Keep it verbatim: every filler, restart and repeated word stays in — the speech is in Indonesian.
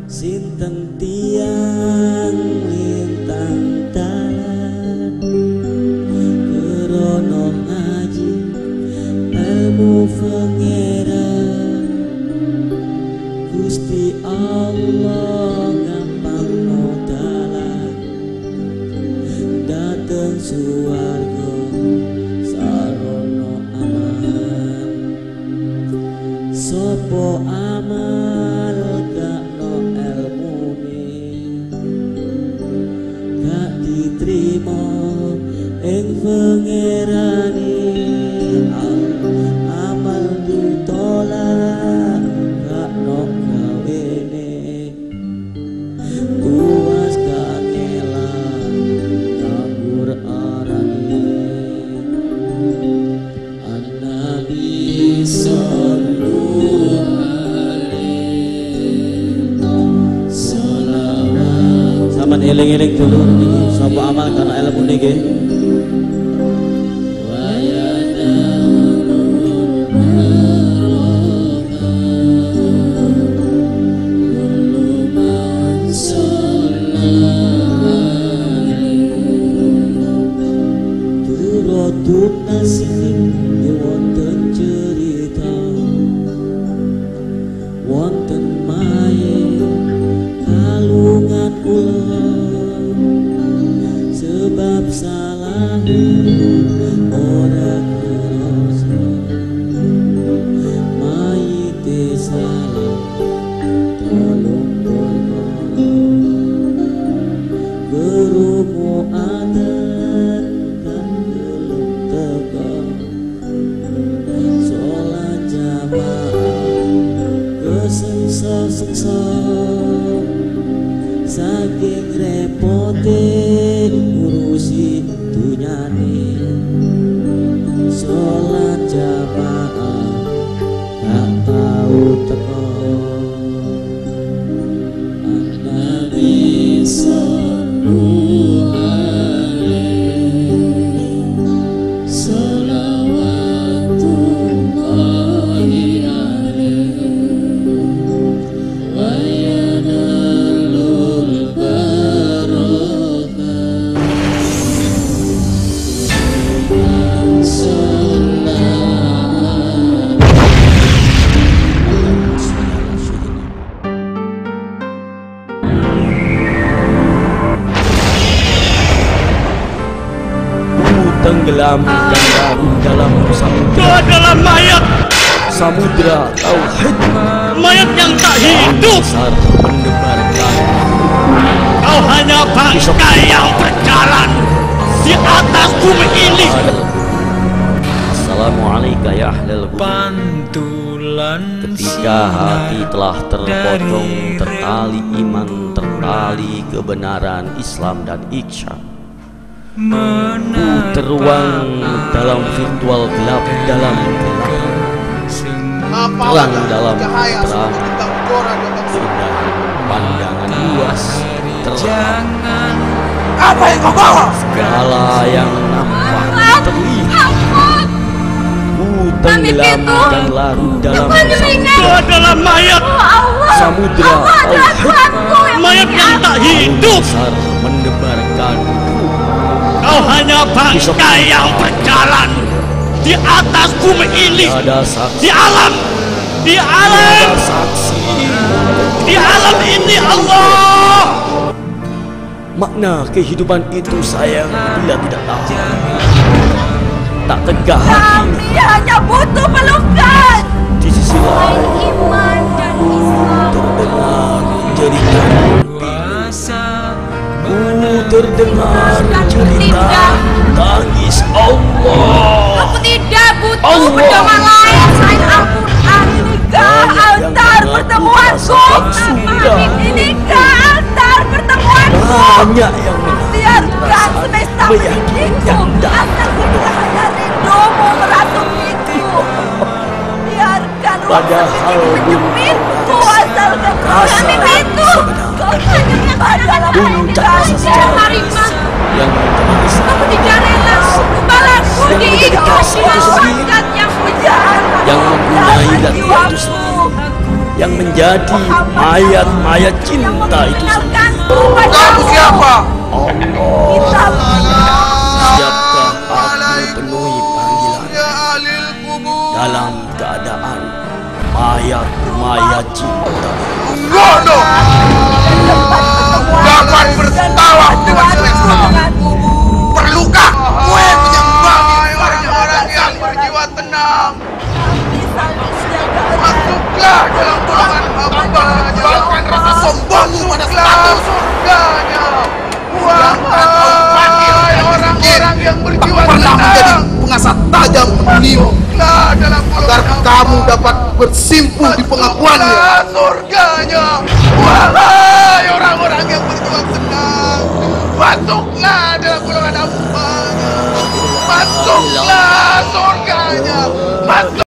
Sinten tiang lintang dalan kerono ngaji ilmu pangeran Gusti Allah gampang modalan dateng suwarga sarono aman sopo amal gak no elmune gak diterima ing pangerane amal ditolak gak no gawene puas gak ngelak nganggur arane An-Nabi sallu sampeyan eling-eling dulu niki sapa amal karena ilmu niki turut nasib wonten cerita wonten maye kalungan ulah sebab salah ora kerasa mayite salah tolong perkara berumu adat kan belum tegak sholat jamaah kesengsa-sengsa saking repote ngurusi dunyane sholat jamaah gak tau teko An-Nabi sallu alaihi sholawatullahi alaihi wa yanalul barakah tenggelam dan larut dalam samudra dalam mayat samudra tauhid mayat yang tak hidup besar mendebarkan kau hanya bangkai yang berjalan di atas bumi ini. Assalamualaikum ya ahlal bumi. Pantulan Ketika hati telah terpotong tertali iman tertali kebenaran Islam dan ihsan teruang dalam virtual gelap dalam gelap terang dalam terang keindahan pandangan luas terang apa yang kau bawa? segala yang nampak terlihat ku tenggelam dan larut dalam samudra dalam mayat samudra tauhid mayat yang tak hidup besar mendebarkan kau hanya bangkai yang berjalan di atas bumi ini, ada saksi di alam, di alam, ada saksi di alam ini Allah. makna kehidupan itu sayang bila tidak tahu tak tegak kami hanya butuh pelukan di sisi lain iman dan Islam terdengar jeritan ku terdengar jeritan tangis Allah. aku tidak butuh Allah. pedoman lain selain Al-Quran. Inikah altar pertemuanku? Inikah altar pertemuanku? Banyak yang Biarkan semesta menyakitku asal kita hanya rindumu merasukiku. Biarkan ruang Padahal sempit menyempitku asal rasa kami itu. Kau hanya adalah puncak sejarah harimau. yang tertulis Kamu tidak rela kepalaku diikut di lawan yang pujaan yang mempunyai dan jiwaku. yang menjadi mayat-mayat cinta itu sendiri. Kamu siapa? Kita Siapkah aku penuhi panggilan dalam keadaan mayat-mayat cinta? Bodoh! Dapat bertawa dengan Semesta. Perlukah gue menyambangi orang-orang yang berjiwa tenang? Masuklah dalam golongan hamba-Nya. Bahkan rasa sombongmu pada status surganya. Wahai orang-orang yang berjiwa tenang, menjadi pengasah tajam beliau agar kamu dapat bersimpuh di pengakuannya. Surganya. Wahai orang-orang yang berjiwa tenang, masuklah dalam golongan hamba-Nya. Masuklah surganya. Masuk.